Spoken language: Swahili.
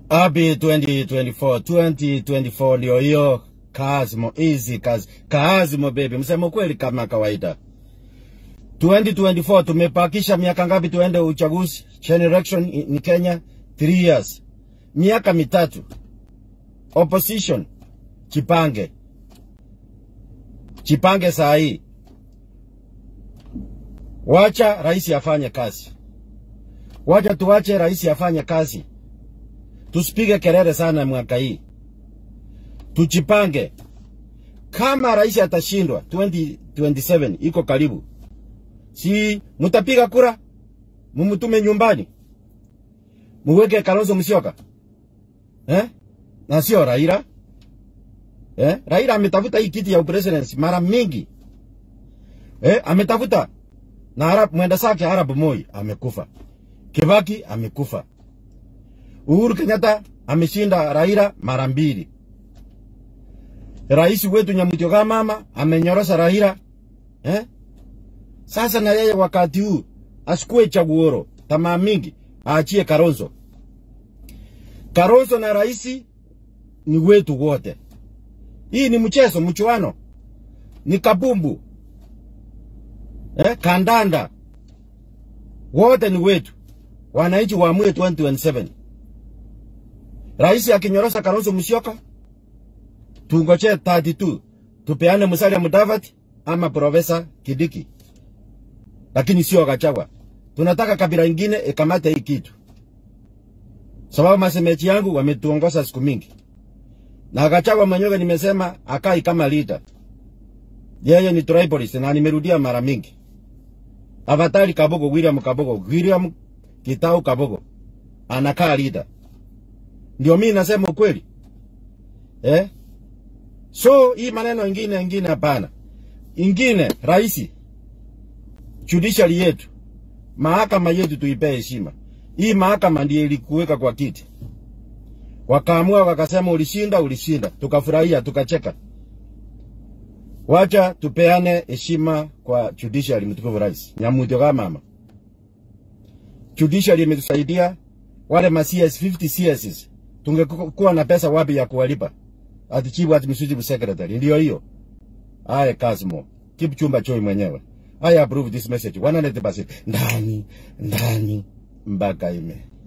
Abi 2024 ndio hiyo. Kazimo, easy kazi. Kazimo baby, msemo kweli kama kawaida. 2024 tumepakisha miaka ngapi tuende uchaguzi? Election ni Kenya 3 years. Miaka mitatu. Opposition chipange. Chipange saa hii. Wacha rais afanye kazi. Wacha tuache rais afanye kazi. Tusipige kelele sana mwaka hii. Tujipange. Kama rais atashindwa 2027 iko karibu. Si mutapiga kura, mumutume nyumbani. Muweke Kalonzo Musyoka. Na sio Raila. Raila ametafuta hii kiti ya presidency mara mingi. Ametafuta. Na mwenda sake Arab Moi amekufa. Kibaki amekufa. Uhuru Kenyatta ameshinda Raila mara mbili. Rais wetu Nyamutioga mama amenyorosha Raila. Sasa na yeye wakati huu asikue chaguoro tamaa mingi aachie Kalonzo. Kalonzo na rais ni wetu wote. Hii ni mchezo, mchuano. Ni kabumbu. Kandanda. Wote ni wetu. Wananchi waamue 2027. Rais akinyorosha Kalonzo Musyoka, tungoje 32. Tupeane Musalia Mudavadi ama Profesa Kidiki. Lakini sio Gachagua. Tunataka kabila ingine ikamate hii kitu. Sababu masemechi yangu wametuongoza siku mingi. Na Gachagua mwenyewe nimesema akai kama leader. Yeye ni tribalist na nimerudia mara mingi. Avatari Kabogo, William Kitau Kabogo anakaa leader. Ndio mimi nasema ukweli. So hii maneno ingine hapana. Ingine rais, judiciary yetu, mahakama yetu tuipe heshima. Hii mahakama ndiye ilikuweka kwa kiti. Wakaamua wakasema ulishinda, tukafurahia, tukacheka. Wacha tupeane heshima kwa judiciary mtukufu rais. Nyamutioga mama. Judiciary imetusaidia wale ma CS 50 CSs. Tungekuwa na pesa wapi ya kuwalipa? Ati chief administrative secretary ndio hiyo. Aye Kazimo. Kipchumba Choi mwenyewe. I approve this message 100%. Ndani mpaka ime.